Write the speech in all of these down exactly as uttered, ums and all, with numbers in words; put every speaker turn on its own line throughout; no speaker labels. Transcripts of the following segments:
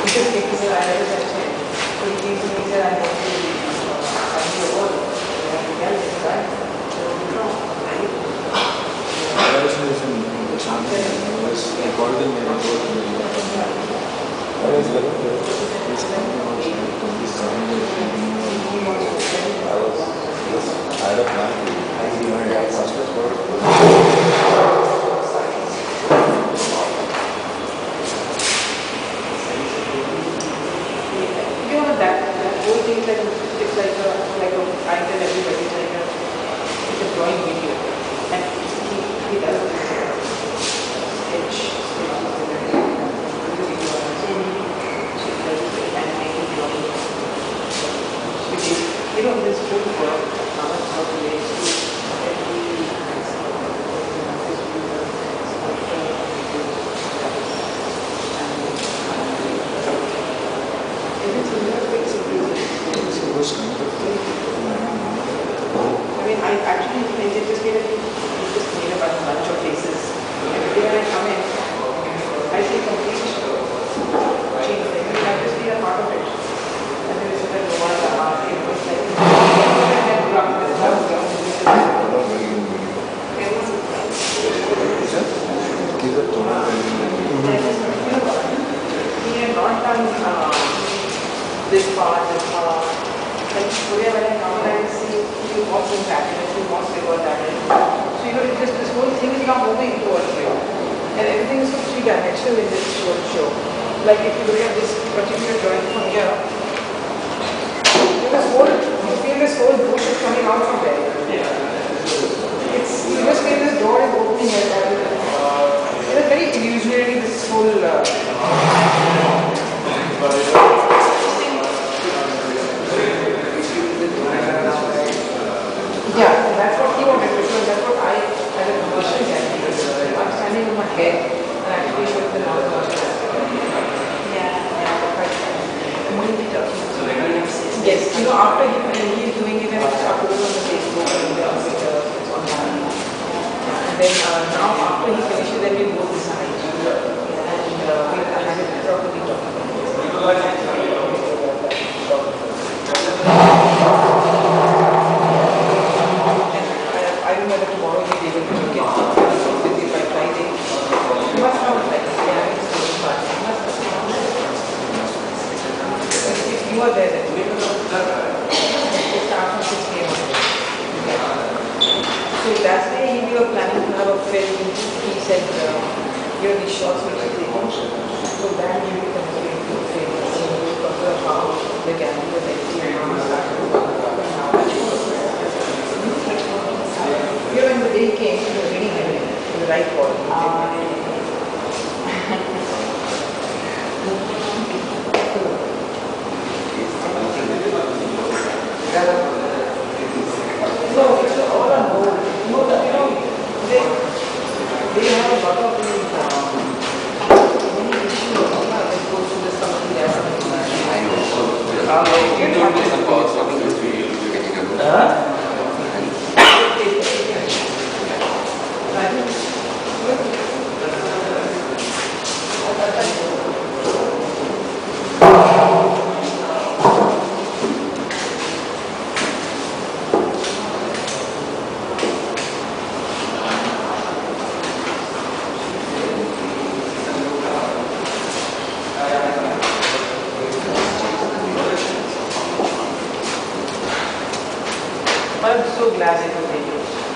Because he said, I never touched him. So he came to me and said, I want to be a wall. And I said, yes, right. So, no,
I was in the channel. I was recording my report. I was like, this company was this channel. I was just out of mind. I see my first report.
you know that, that whole thing that it's like a, like a, I tell everybody, it's like a, it's a drawing video. And he, he does this sketch, sketch of the video and animated drawing. Which is, you know, this whole work, how much how to make every I mean, I actually think it just made a, it just made a bunch of faces. Every day when I come in, I see complete change. I mean, I just be a part of it. And then it's like, oh, wow, it was like, and then you have this house, you have to do this. He had not done uh, this part, this part. Like today when I come and I see he wants in happiness, he wants to go that way. So you know, it just this whole thing is now moving towards you. And everything is so three dimensional in this short show. Like if you look at this particular drawing from here, you know, this whole you feel this whole bush is coming out from there. It's you just feel this door is opening here. It is very illusionary, this whole uh, yeah, that's what he wanted to show, and that's what I, as a commercial guy, I'm standing on my head and actually showing the mouth. Yeah, yeah, right. Yes, you know, after he, he is doing it and it's uploaded on the Facebook and uh, it's online. Yeah, and then uh, now after he finishes, then we both decide. And uh, we'll have it properly documented. I don't know whether tomorrow he'll be able to make it busy by Friday. He must come on Friday. Yeah, it's going fast. He must come. If you are there, then we will start from six p m So that's why we were planning to have a film. He said, uh, you know, these shots will be taken. So that we will continue to film. So we will talk about how the gallery was empty and how we started to work up and how much it was. You know, when the day came, it was really heavy. It was right for it. No, it's all on hold. No, you know, they, they have a lot of um, many issues that goes to the something else. I know. So, uh, you don't have to pause. Huh? I'm so glad it was able.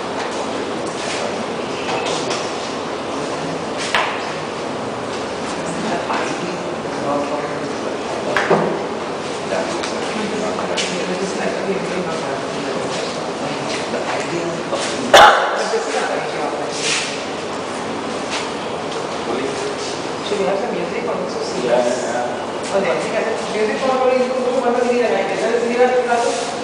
Should we have some music or also see?
Yeah, yeah.
Oh, music for music for